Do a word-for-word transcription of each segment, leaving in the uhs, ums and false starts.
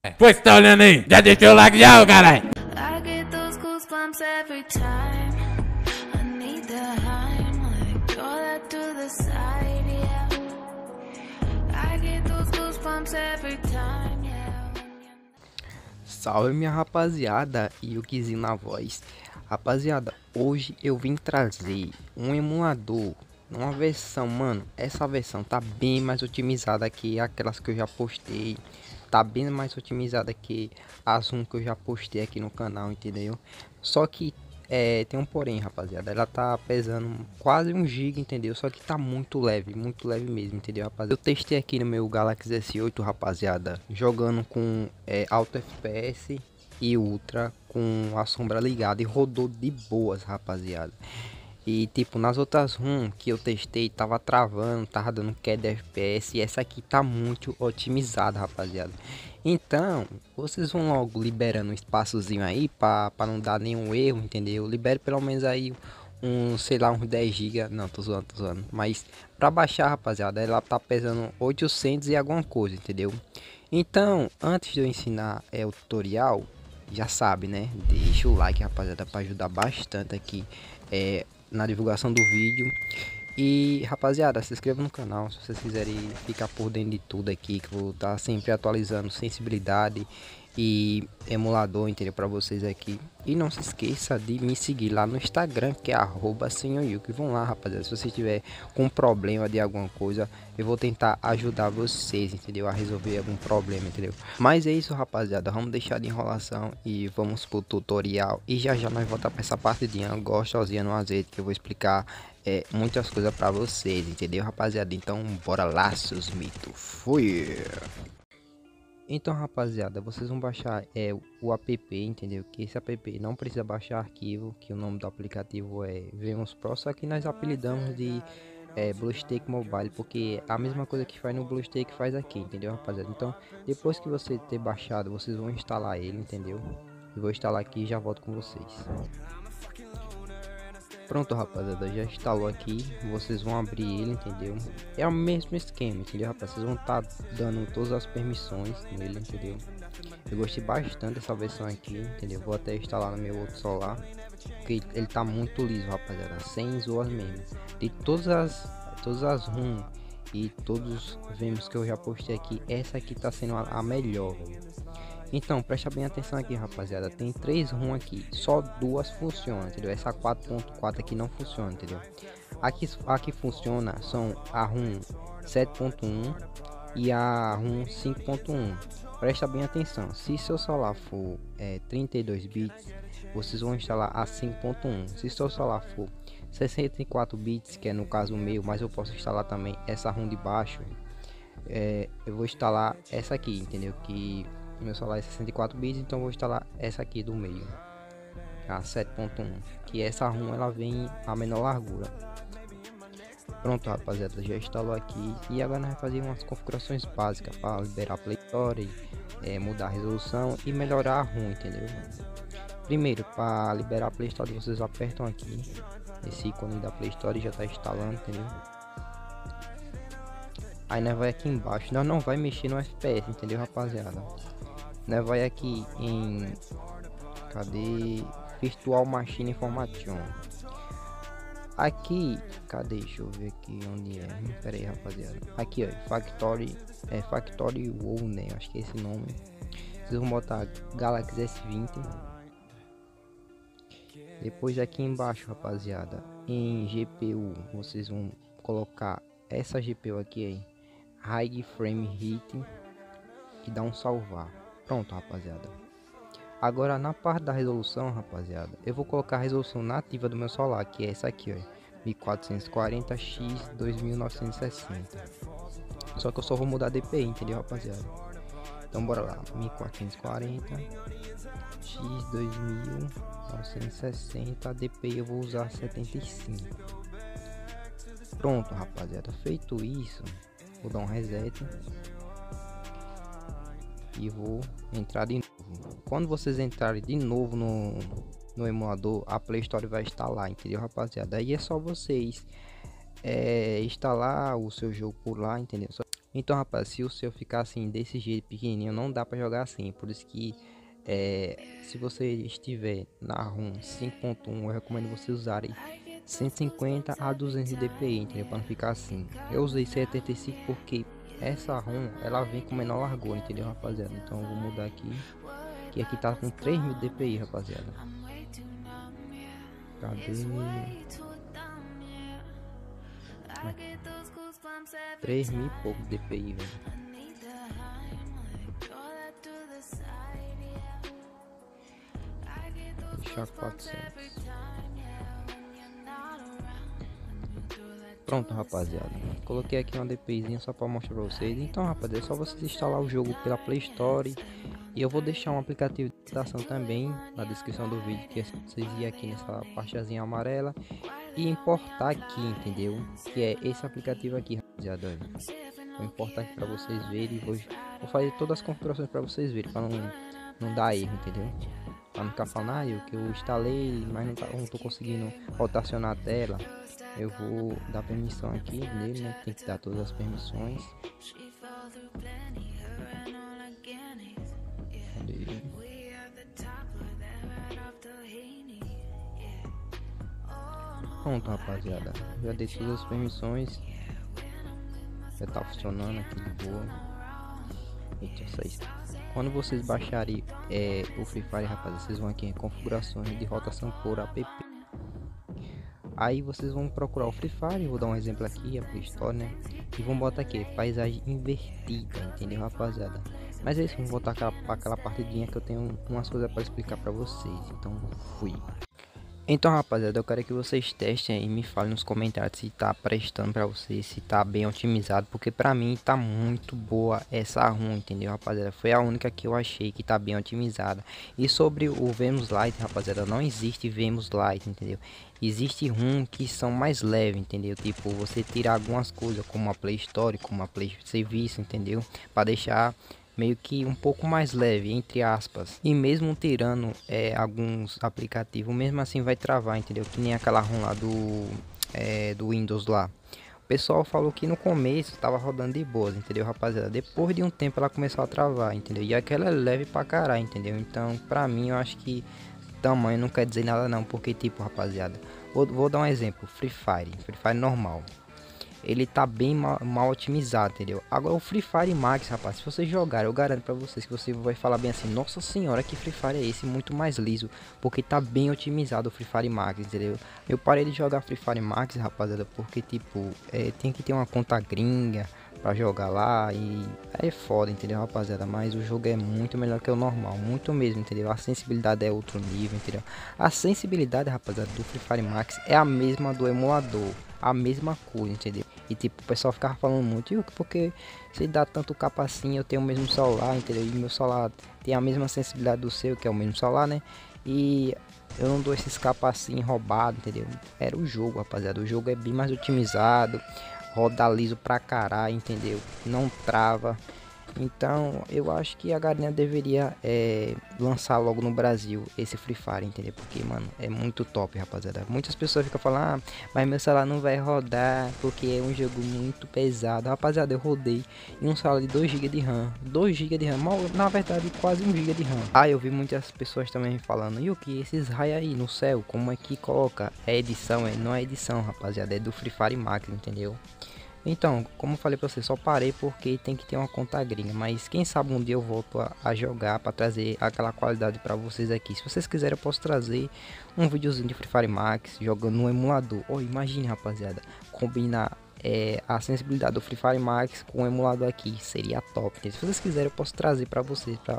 Pois tá olhando aí? Já deixou o like já, caralho? I get those goosebumps every time. I need the Heimlich, throw that to the side, yeah. I get those goosebumps every time, yeah. Salve minha rapaziada, e o Guizinho na voz. Rapaziada, hoje eu vim trazer um emulador, uma versão, mano, essa versão tá bem mais otimizada que aquelas que eu já postei. Tá bem mais otimizada que as um que eu já postei aqui no canal, entendeu? Só que é, tem um porém, rapaziada, ela tá pesando quase um giga, entendeu? Só que tá muito leve, muito leve mesmo, entendeu, rapaziada? Eu testei aqui no meu Galaxy S oito, rapaziada, jogando com é, alto F P S e ultra com a sombra ligada, e rodou de boas, rapaziada. E tipo, nas outras ROM que eu testei, tava travando, tava dando queda de F P S, e essa aqui tá muito otimizada, rapaziada. Então, vocês vão logo liberando um espaçozinho aí pra, pra não dar nenhum erro, entendeu? Libere pelo menos aí um, sei lá, uns dez gigas. Não, tô zoando, tô zoando. Mas pra baixar, rapaziada, ela tá pesando oitocentos e alguma coisa, entendeu? Então, antes de eu ensinar é, o tutorial, já sabe, né? Deixa o like, rapaziada, pra ajudar bastante aqui é, na divulgação do vídeo. E rapaziada, se inscreva no canal se vocês quiserem ficar por dentro de tudo aqui, que eu vou estar sempre atualizando sensibilidade e emulador, entendeu, para vocês aqui. E não se esqueça de me seguir lá no Instagram, que é arroba senhor yuki. Vão lá, rapaziada, se você tiver com problema de alguma coisa, eu vou tentar ajudar vocês, entendeu, a resolver algum problema, entendeu. Mas é isso, rapaziada, vamos deixar de enrolação e vamos pro tutorial. E já já nós voltamos para essa partidinha gostosinha no azeite, que eu vou explicar é, muitas coisas para vocês, entendeu, rapaziada. Então bora lá, seus mitos. Fui! Então, rapaziada, vocês vão baixar é, o app, entendeu? Que esse app não precisa baixar arquivo, que o nome do aplicativo é Vemos Pro, só que nós apelidamos de é, BlueStack Mobile, porque a mesma coisa que faz no BlueStack faz aqui, entendeu, rapaziada? Então, depois que você ter baixado, vocês vão instalar ele, entendeu? Eu vou instalar aqui e já volto com vocês. Pronto, rapaziada, já instalou aqui, vocês vão abrir ele, entendeu? É o mesmo esquema, entendeu, rapaz? Vocês vão estar tá dando todas as permissões nele, entendeu? Eu gostei bastante dessa versão aqui, entendeu? Vou até instalar no meu outro celular, porque ele tá muito liso, rapaziada, sem zoas mesmo. De todas as, todas as ROM e todos os vemos que eu já postei aqui, essa aqui tá sendo a, a melhor, velho. Então, presta bem atenção aqui, rapaziada. Tem três ROM aqui, só duas funcionam, entendeu? Essa quatro ponto quatro aqui não funciona, entendeu? Aqui, aqui funciona são a ROM sete ponto um e a ROM cinco ponto um. Presta bem atenção. Se seu celular for é, trinta e dois bits, vocês vão instalar a cinco ponto um. Se seu celular for sessenta e quatro bits, que é no caso o meu, mas eu posso instalar também essa ROM de baixo, é, eu vou instalar essa aqui, entendeu? Que meu celular é sessenta e quatro bits, então vou instalar essa aqui do meio, a sete ponto um, que essa ROM ela vem a menor largura. Pronto, rapaziada, já instalou aqui e agora nós vamos fazer umas configurações básicas para liberar a Play Store, é, mudar a resolução e melhorar a ROM, entendeu? Primeiro, para liberar a Play Store, vocês apertam aqui esse ícone da Play Store e já está instalando, entendeu? Aí nós vai aqui embaixo, nós não vai mexer no F P S, entendeu, rapaziada? Nós vai aqui em cadê Virtual Machine Information. Aqui, cadê? Deixa eu ver aqui onde é. Pera aí, rapaziada. Aqui, ó, Factory, é Factory WoW, né? Acho que é esse nome. Vocês vão botar Galaxy S vinte. Depois aqui embaixo, rapaziada, em G P U, vocês vão colocar essa G P U aqui aí, High Frame Rate, e dá um salvar. Pronto, rapaziada. Agora na parte da resolução, rapaziada, eu vou colocar a resolução nativa do meu celular, que é essa aqui, ó, mil quatrocentos e quarenta por dois mil novecentos e sessenta. Só que eu só vou mudar a D P I, entendeu, rapaziada? Então bora lá, mil quatrocentos e quarenta por dois mil novecentos e sessenta, a D P I eu vou usar setenta e cinco. Pronto, rapaziada, feito isso, vou dar um reset e vou entrar de novo. Quando vocês entrarem de novo no, no emulador, a Play Store vai instalar, entendeu, rapaziada? Aí é só vocês é, instalar o seu jogo por lá, entendeu? Só, Então, rapaz, se o seu ficar assim, desse jeito pequenininho, não dá pra jogar assim. Por isso que, é, se você estiver na ROM cinco ponto um, eu recomendo você usar cento e cinquenta a duzentos de D P I, entendeu? Pra não ficar assim. Eu usei setenta e cinco porque essa ROM, ela vem com menor largura, entendeu, rapaziada? Então eu vou mudar aqui, que aqui tá com três mil D P I, rapaziada. Cadê? três mil e pouco D P I, velho. Deixar quatrocentos. Pronto, rapaziada. Coloquei aqui uma DPIzinha só para mostrar pra vocês. Então, rapaziada, é só vocês instalar o jogo pela Play Store. E eu vou deixar um aplicativo de instalação também na descrição do vídeo, que é vocês ir aqui nessa partezinha amarela e importar aqui, entendeu? Que é esse aplicativo aqui, rapaziada. Vou importar aqui para vocês verem. Vou, vou fazer todas as configurações para vocês verem, para não, não dar erro, entendeu? Para não ficar falando, ah, eu que eu instalei, mas não, tá, não tô conseguindo rotacionar a tela. Eu vou dar permissão aqui nele, né? Tem que dar todas as permissões. Cadê? Pronto, rapaziada. Já dei todas as permissões. Já tá funcionando aqui de boa. Eita, vocês. Quando vocês baixarem é, o Free Fire, rapaziada, vocês vão aqui em configurações de rotação por app. Aí vocês vão procurar o Free Fire, vou dar um exemplo aqui, a Play Store, né? E vão botar aqui, paisagem invertida, entendeu, rapaziada? Mas é isso, vamos voltar aquela, aquela partidinha que eu tenho umas coisas para explicar para vocês. Então, fui. Então, rapaziada, eu quero que vocês testem aí e me falem nos comentários se tá prestando para vocês, se tá bem otimizado, porque para mim tá muito boa essa ROM, entendeu, rapaziada? Foi a única que eu achei que tá bem otimizada. E sobre o Venus Lite, rapaziada, não existe Venus Lite, entendeu? Existe ROM que são mais leves, entendeu? Tipo, você tirar algumas coisas como a Play Store, como a Play Serviço, entendeu? Para deixar meio que um pouco mais leve, entre aspas. E mesmo tirando é, alguns aplicativos, mesmo assim vai travar, entendeu? Que nem aquela ROM lá do, é, do Windows lá. O pessoal falou que no começo tava rodando de boas, entendeu, rapaziada? Depois de um tempo ela começou a travar, entendeu? E aquela é leve pra caralho, entendeu? Então, pra mim, eu acho que tamanho não quer dizer nada não, porque tipo, rapaziada, vou, vou dar um exemplo. Free Fire, Free Fire normal, ele tá bem mal, mal otimizado, entendeu? Agora o Free Fire Max, rapaz, se vocês jogarem, eu garanto pra vocês que você vai falar bem assim, nossa senhora, que Free Fire é esse, muito mais liso, porque tá bem otimizado o Free Fire Max, entendeu? Eu parei de jogar Free Fire Max, rapaziada, porque tipo, é, tem que ter uma conta gringa pra jogar lá e é foda, entendeu, rapaziada? Mas o jogo é muito melhor que o normal, muito mesmo, entendeu? A sensibilidade é outro nível, entendeu? A sensibilidade, rapaziada, do Free Fire Max é a mesma do emulador, a mesma coisa, entendeu? E tipo, o pessoal ficava falando muito, e porque se dá tanto capa assim, eu tenho o mesmo celular, entendeu? E meu celular tem a mesma sensibilidade do seu, que é o mesmo celular, né? E eu não dou esses capas assim roubado, entendeu? Era o jogo, rapaziada, o jogo é bem mais otimizado, roda liso pra caralho, entendeu? Não trava. Então eu acho que a galinha deveria é, lançar logo no Brasil esse Free Fire, entendeu? Porque, mano, é muito top, rapaziada. Muitas pessoas ficam falando, ah, mas meu celular não vai rodar porque é um jogo muito pesado. Rapaziada, eu rodei em um celular de dois gigas de RAM, dois gigas de RAM, mal, na verdade quase um giga de RAM. Ah, eu vi muitas pessoas também falando, e o que esses raios aí no céu, como é que coloca? É edição? É, não é edição, rapaziada, é do Free Fire Max, entendeu? Então, como eu falei pra você, só parei porque tem que ter uma conta gringa. Mas quem sabe um dia eu volto a, a jogar para trazer aquela qualidade para vocês aqui. Se vocês quiserem, eu posso trazer um videozinho de Free Fire Max jogando no emulador. Oh, imagine, rapaziada, combinar é, a sensibilidade do Free Fire Max com o emulador aqui. Seria top. Se vocês quiserem, eu posso trazer para vocês, pra,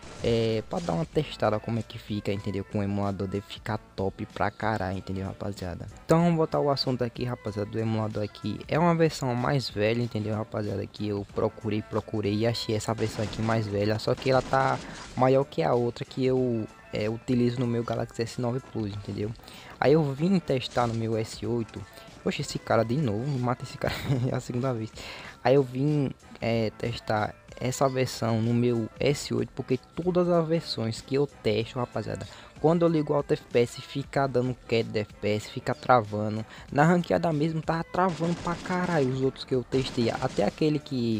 é, para dar uma testada como é que fica, entendeu? Com o emulador deve ficar top pra caralho, entendeu, rapaziada? Então vamos botar o assunto aqui, rapaziada, do emulador aqui. É uma versão mais velha, entendeu, rapaziada? Que eu procurei, procurei e achei essa versão aqui mais velha. Só que ela tá maior que a outra que eu é, utilizo no meu Galaxy S nove Plus, entendeu? Aí eu vim testar no meu S oito. Poxa, esse cara de novo, mata esse cara a segunda vez. Aí eu vim é, testar essa versão no meu S oito, porque todas as versões que eu testo, rapaziada, quando eu ligo o Auto F P S fica dando queda de F P S, fica travando. Na ranqueada mesmo tava travando pra caralho os outros que eu testei, até aquele que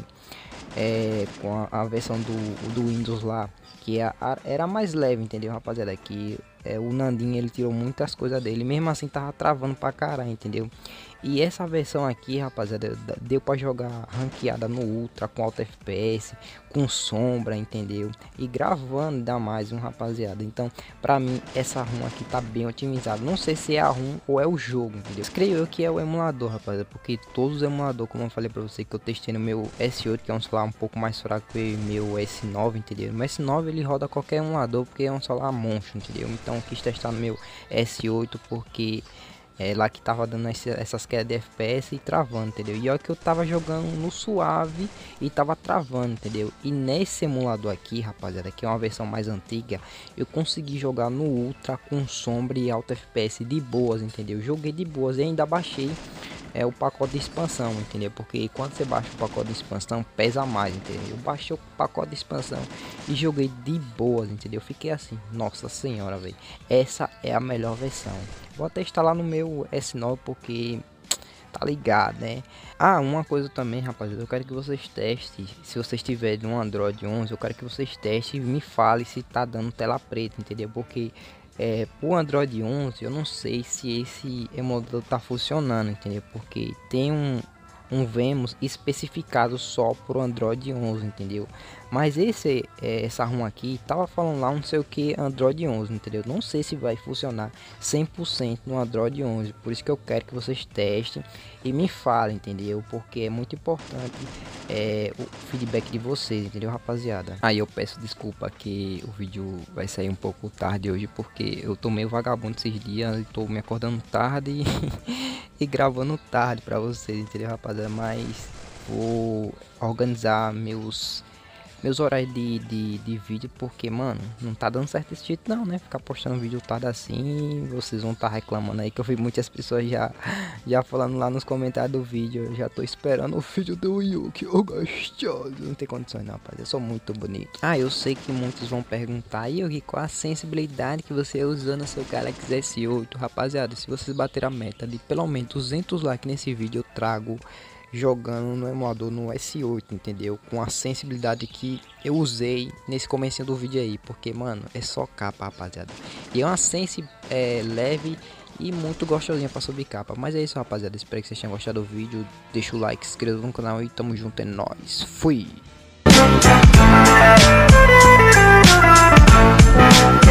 é com a, a versão do, do Windows lá, que a, a, era mais leve, entendeu, rapaziada, que é, o Nandinho ele tirou muitas coisas dele, mesmo assim tava travando pra caralho, entendeu. E essa versão aqui, rapaziada, deu pra jogar ranqueada no Ultra com alto F P S, com sombra, entendeu? E gravando ainda mais, um rapaziada. Então, pra mim, essa ROM aqui tá bem otimizada. Não sei se é a ROM ou é o jogo, entendeu? Creio eu que é o emulador, rapaziada, porque todos os emuladores, como eu falei pra você, que eu testei no meu S oito, que é um celular um pouco mais fraco que o meu S nove, entendeu? No S nove ele roda qualquer emulador, porque é um celular monstro, entendeu? Então, eu quis testar no meu S oito, porque é lá que tava dando esse, essas quedas de F P S e travando, entendeu? E olha que eu tava jogando no suave e tava travando, entendeu? E nesse emulador aqui, rapaziada, que é uma versão mais antiga, eu consegui jogar no Ultra com sombra e alto F P S de boas, entendeu? Joguei de boas e ainda baixei é o pacote de expansão, entendeu? Porque quando você baixa o pacote de expansão pesa mais, entendeu? Eu baixei o pacote de expansão e joguei de boas, entendeu? Fiquei assim, nossa senhora, velho, essa é a melhor versão. Vou até instalar no meu S nove porque tá ligado, né? Ah, uma coisa também, rapaziada, eu quero que vocês testem. Se vocês tiverem no Android onze, eu quero que vocês testem e me falem se tá dando tela preta, entendeu? Porque é, o Android onze, eu não sei se esse emulador tá funcionando, entendeu? Porque tem um um Vemos especificado só pro Android onze, entendeu? Mas esse é, essa ROM aqui tava falando lá não sei o que Android onze, entendeu? Não sei se vai funcionar cem por cento no Android onze, por isso que eu quero que vocês testem e me falem, entendeu? Porque é muito importante é, o feedback de vocês, entendeu, rapaziada? Aí eu peço desculpa que o vídeo vai sair um pouco tarde hoje, porque eu tô meio vagabundo esses dias, tô me acordando tarde e, e gravando tarde pra vocês, entendeu, rapaziada? Mas vou organizar meus meus horários de, de, de vídeo, porque, mano, não tá dando certo esse jeito não, né? Ficar postando vídeo tarde assim, vocês vão estar tá reclamando aí, que eu vi muitas pessoas já já falando lá nos comentários do vídeo. Eu já tô esperando o vídeo do Yuki, ô gostoso. Não tem condições não, rapaz, eu sou muito bonito. Ah, eu sei que muitos vão perguntar, Yuki, qual a sensibilidade que você usa no seu Galaxy S oito? Rapaziada, se vocês baterem a meta de pelo menos duzentos likes nesse vídeo, eu trago jogando no emulador no S oito, entendeu? Com a sensibilidade que eu usei nesse comecinho do vídeo aí, porque, mano, é só capa, rapaziada. E é uma sensi é, leve e muito gostosinha pra subir capa. Mas é isso, rapaziada, espero que vocês tenham gostado do vídeo. Deixa o like, se inscreva no canal e tamo junto, é nóis. Fui!